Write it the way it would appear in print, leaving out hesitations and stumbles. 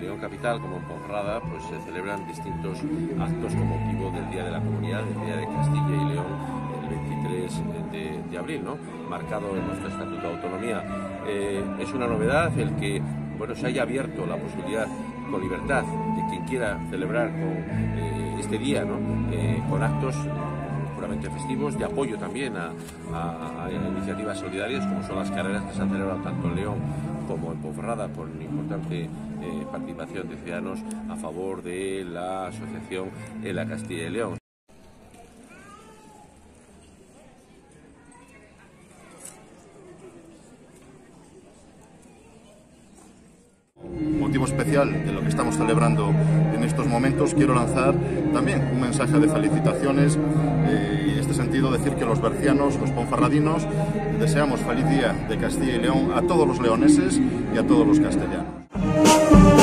León Capital como en Ponferrada, pues se celebran distintos actos con motivo del Día de la Comunidad, el Día de Castilla y León, el 23 de abril, ¿no? Marcado en nuestro Estatuto de Autonomía. Es una novedad el que se haya abierto la posibilidad con libertad de quien quiera celebrar con este día, ¿no? Con actos puramente festivos, de apoyo también a iniciativas solidarias como son las carreras que se han celebrado tanto en León como en Ponferrada, por una importante participación de ciudadanos a favor de la asociación en la Castilla y León. Motivo especial de lo que estamos celebrando en estos momentos, quiero lanzar también un mensaje de felicitaciones y en este sentido decir que los bercianos, los ponferradinos, deseamos feliz día de Castilla y León a todos los leoneses y a todos los castellanos.